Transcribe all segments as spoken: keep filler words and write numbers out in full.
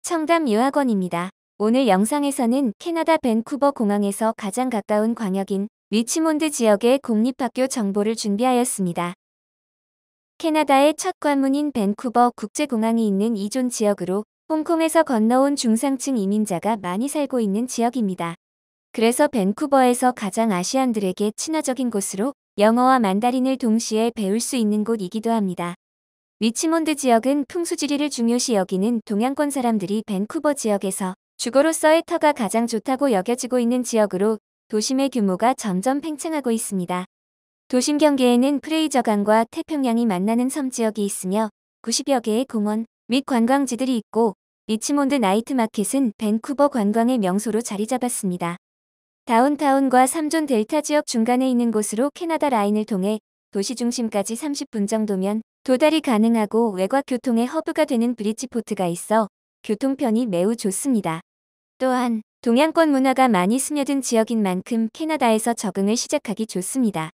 청담 유학원입니다. 오늘 영상에서는 캐나다 밴쿠버 공항에서 가장 가까운 광역인 리치몬드 지역의 공립학교 정보를 준비하였습니다. 캐나다의 첫 관문인 밴쿠버 국제공항이 있는 이존 지역으로 홍콩에서 건너온 중상층 이민자가 많이 살고 있는 지역입니다. 그래서 밴쿠버에서 가장 아시안들에게 친화적인 곳으로 영어와 만다린을 동시에 배울 수 있는 곳이기도 합니다. 리치몬드 지역은 풍수지리를 중요시 여기는 동양권 사람들이 밴쿠버 지역에서 주거로서의 터가 가장 좋다고 여겨지고 있는 지역으로 도심의 규모가 점점 팽창하고 있습니다. 도심 경계에는 프레이저강과 태평양이 만나는 섬지역이 있으며 구십여 개의 공원 및 관광지들이 있고 리치몬드 나이트마켓은 밴쿠버 관광의 명소로 자리 잡았습니다. 다운타운과 삼존 델타 지역 중간에 있는 곳으로 캐나다 라인을 통해 도시 중심까지 삼십 분 정도면 도달이 가능하고 외곽 교통의 허브가 되는 브리지포트가 있어 교통편이 매우 좋습니다. 또한 동양권 문화가 많이 스며든 지역인 만큼 캐나다에서 적응을 시작하기 좋습니다.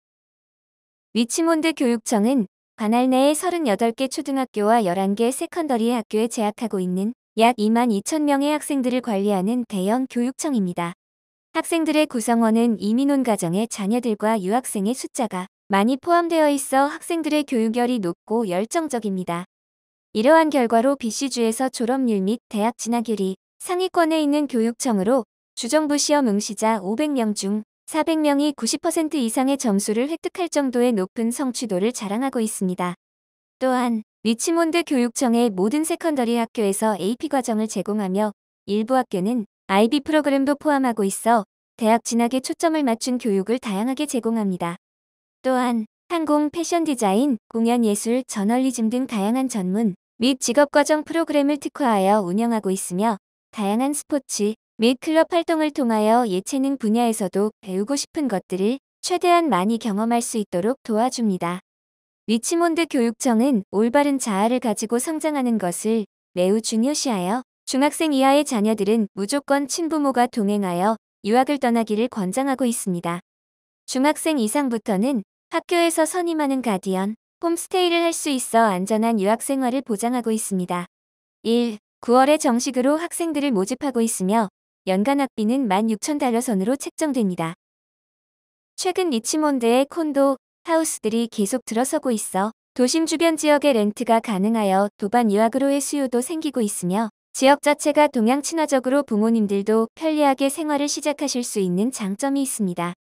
리치몬드 교육청은 관할 내에 서른여덟 개 초등학교와 열한 개 세컨더리 학교에 재학하고 있는 약 이만 이천 명의 학생들을 관리하는 대형 교육청입니다. 학생들의 구성원은 이민 온 가정의 자녀들과 유학생의 숫자가 많이 포함되어 있어 학생들의 교육열이 높고 열정적입니다. 이러한 결과로 비씨주에서 졸업률 및 대학 진학률이 상위권에 있는 교육청으로 주정부 시험 응시자 오백 명 중 사백 명이 구십 퍼센트 이상의 점수를 획득할 정도의 높은 성취도를 자랑하고 있습니다. 또한 리치몬드 교육청의 모든 세컨더리 학교에서 에이피 과정을 제공하며 일부 학교는 아이비 프로그램도 포함하고 있어 대학 진학에 초점을 맞춘 교육을 다양하게 제공합니다. 또한 항공, 패션 디자인, 공연 예술, 저널리즘 등 다양한 전문 및 직업과정 프로그램을 특화하여 운영하고 있으며 다양한 스포츠 및 클럽 활동을 통하여 예체능 분야에서도 배우고 싶은 것들을 최대한 많이 경험할 수 있도록 도와줍니다. 리치몬드 교육청은 올바른 자아를 가지고 성장하는 것을 매우 중요시하여 중학생 이하의 자녀들은 무조건 친부모가 동행하여 유학을 떠나기를 권장하고 있습니다. 중학생 이상부터는 학교에서 선임하는 가디언, 홈스테이를 할 수 있어 안전한 유학 생활을 보장하고 있습니다. 일. 구월에 정식으로 학생들을 모집하고 있으며 연간 학비는 만 육천 달러 선으로 책정됩니다. 최근 리치몬드의 콘도, 하우스들이 계속 들어서고 있어 도심 주변 지역의 렌트가 가능하여 도반 유학으로의 수요도 생기고 있으며 지역 자체가 동양 친화적으로 부모님들도 편리하게 생활을 시작하실 수 있는 장점이 있습니다.